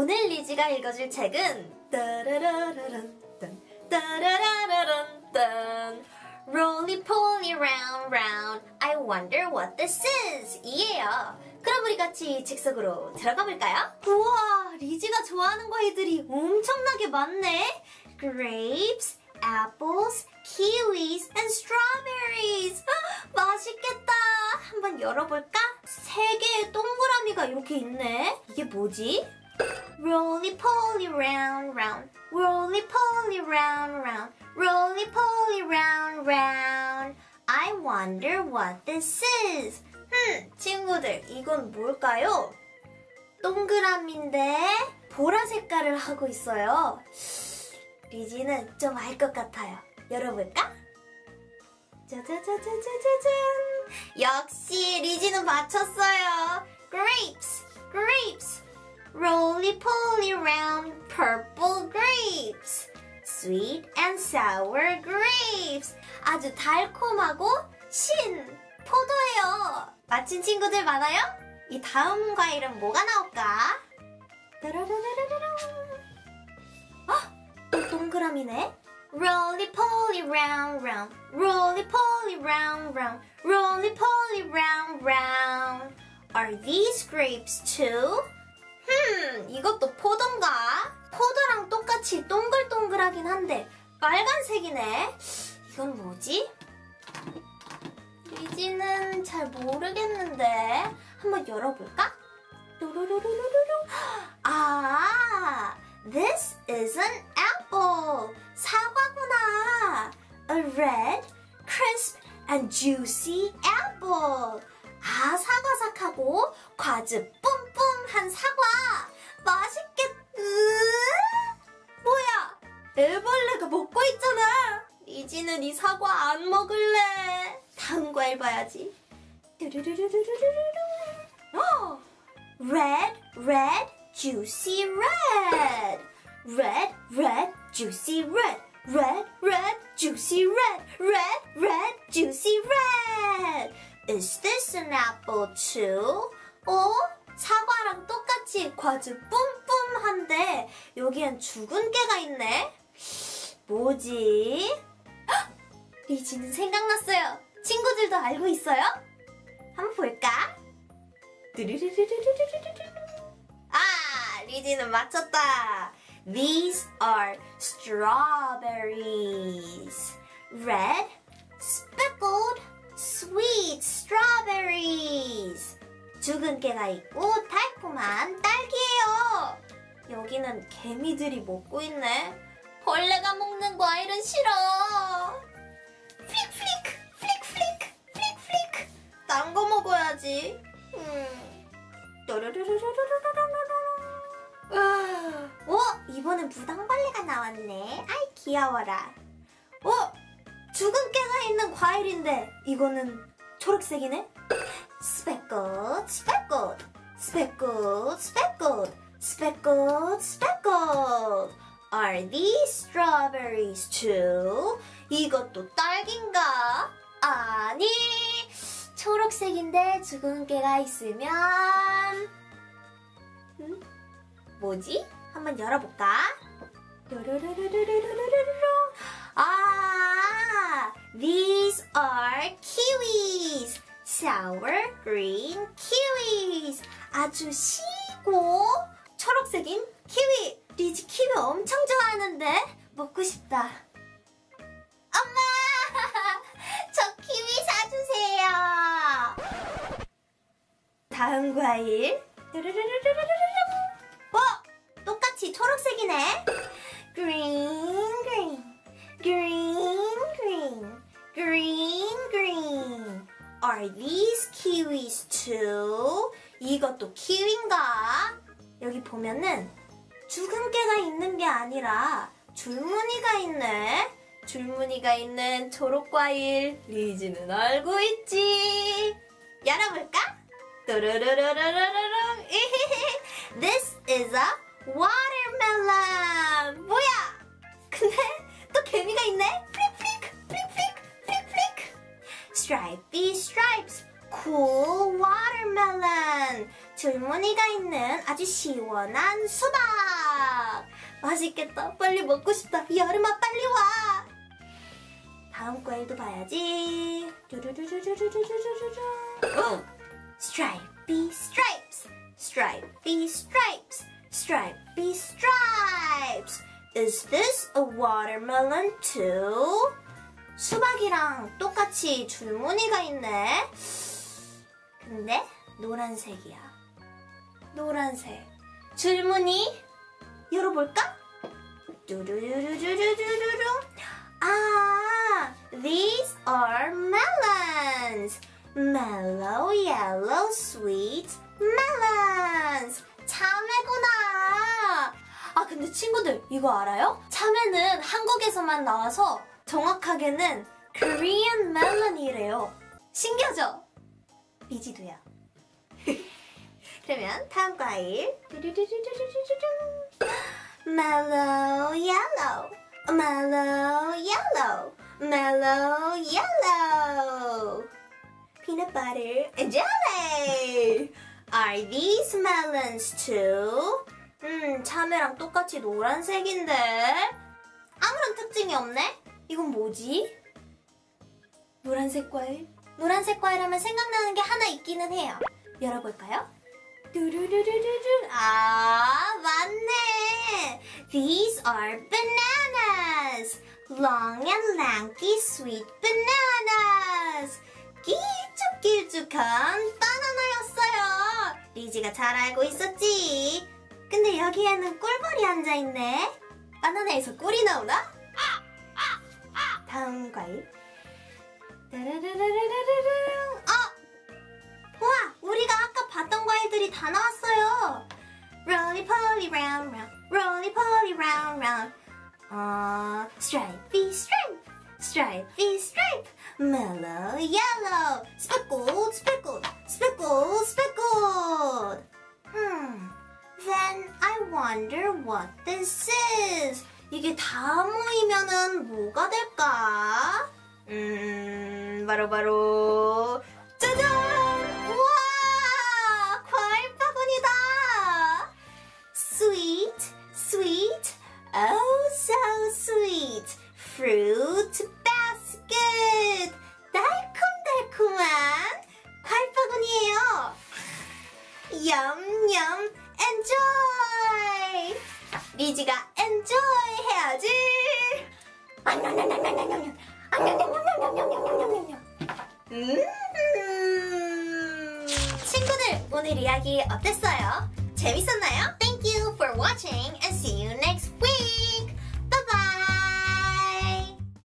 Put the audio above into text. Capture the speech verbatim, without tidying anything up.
오늘 리지가 읽어줄 책은 따라라라란 딴 따라라라란 딴 Roly poly round round I wonder what this is 이에요. 그럼 우리 같이 이 책 속으로 들어가 볼까요? 우와, 리지가 좋아하는 과일들이 엄청나게 많네. Grapes, apples, kiwis, and strawberries. 맛있겠다. 한번 열어볼까? 세 개의 동그라미가 이렇게 있네. 이게 뭐지? Roly poly round round, roly poly round round, roly poly round round. I wonder what this is. 흠, 친구들, 이건 뭘까요? 동그라미인데 보라 색깔을 하고 있어요. 리지는 좀 알 것 같아요. 열어볼까? 짜자자자자자잔. 역시 리지는 맞췄어요. Grapes, grapes. Roly poly round purple grapes. Sweet and sour grapes. 아주 달콤하고 신 포도예요. 맞힌 친구들 많아요? 이 다음 과일은 뭐가 나올까? 어? 또 동그라미네. Roly poly round round, roly poly round round, roly poly round round. Are these grapes too? 흠, 이것도 포도인가? 포도랑 똑같이 동글동글하긴 한데 빨간색이네. 이건 뭐지? 리지는 잘 모르겠는데 한번 열어볼까? 루루루루루루. 아, this is an apple. 사과구나. A red, crisp and juicy apple. 아, 사과삭하고 과즙 뿜뿜한 사과. 맛있겠... 으... 뭐야? 애벌레가 먹고 있잖아. 리지는 이 사과 안 먹을래. 다음 과일 봐야지. 어! Red, red, juicy red. Red, red, juicy red. Red, red, juicy red. Red, red, juicy red. Is this an apple too? 어? 사과랑 똑같이 과즙 뿜뿜한데 여기엔 죽은 깨가 있네? 뭐지? 헉! 리지는 생각났어요. 친구들도 알고 있어요? 한번 볼까? 아, 리지는 맞췄다. These are strawberries. Red, speckled, sweet strawberries. 죽은 깨가 있고 달콤한 딸기예요. 여기는 개미들이 먹고 있네. 벌레가 먹는 과일은 싫어. 플릭플릭, 플릭플릭, 플릭플릭. 딴 거 먹어야지. 음. 어? 이번엔 무당벌레가 나왔네. 아이, 귀여워라. 어? 죽은 깨가 있는 과일인데 이거는 초록색이네? Speckled, speckled, speckled, speckled, speckled, speckled. Are these strawberries too? 이것도 딸기인가? 아니, 초록색인데 죽은 깨가 있으면 음? 뭐지? 한번 열어볼까? 아, these are kiwis. Sour green kiwis. 아주 시고 초록색인 키위. 리지 키위 엄청 좋아하는데 먹고 싶다. 엄마! 저 키위 사주세요. 다음 과일. 어? 똑같이 초록색이네. Green, green, green, green, green, green. Are these kiwis too? 이것도 키위인가? 여기 보면은 죽은 깨가 있는 게 아니라 줄무늬가 있네. 줄무늬가 있는 초록과일. 리지는 알고 있지. 열어볼까? 또르르르르르르. This is a watermelon. 뭐야? 근데 또 개미가 있네. 플릭플릭, 플릭플릭, 플릭플릭. Stripey stripes, cool watermelon. 줄무늬가 있는 아주 시원한 수박. 맛있겠다. 빨리 먹고 싶다. 여름아 빨리 와. 다음 과일도 봐야지. 어. Stripey stripes, stripey stripes, stripey stripes. Is this a watermelon too? 수박이랑 똑같이 줄무늬가 있네. 근데 노란색이야. 노란색. 줄무늬 열어볼까? 뚜루루루루루루루. 아, these are melons. Mellow, yellow, sweet melons. 참외구나. 아, 근데 친구들 이거 알아요? 참외는 한국에서만 나와서 정확하게는 Korean melon이래요. 신기하죠? 리지도야. 그러면 다음 과일. Mellow, yellow. Mellow, yellow. Mellow, yellow. Peanut butter and jelly. Are these melons too? 음, 참외랑 똑같이 노란색인데 아무런 특징이 없네? 이건 뭐지? 노란색 과일? 노란색 과일 하면 생각나는 게 하나 있기는 해요. 열어볼까요? 뚜루루루루루. 아, 맞네. These are bananas. Long and lanky sweet bananas. 길쭉길쭉한 바나나였어요. 리지가 잘 알고 있었지. 근데 여기에는 꿀벌이 앉아있네. 바나나에서 꿀이 나오나? 다음 과일. 어! 와! 우리가 아까 봤던 과일들이 다 나왔어요. Roly poly round round, roly poly round round. 어, stripey stripe, stripey stripe, mellow yellow, speckled speckled, speckled speckled. Hmm. Then I wonder what this is. 이게 다 모이면은 뭐가 될까? 음, 바로바로 짜잔! 우와! 과일 바구니다! Sweet, sweet, oh so sweet. Fruit basket. 달콤달콤한 과일 바구니예요. Yum, yum, enjoy! 리지가 enjoy 해야지. 음. 친구들, 오늘 이야기 어땠어요? 재밌었나요? Thank you for watching and see you next week.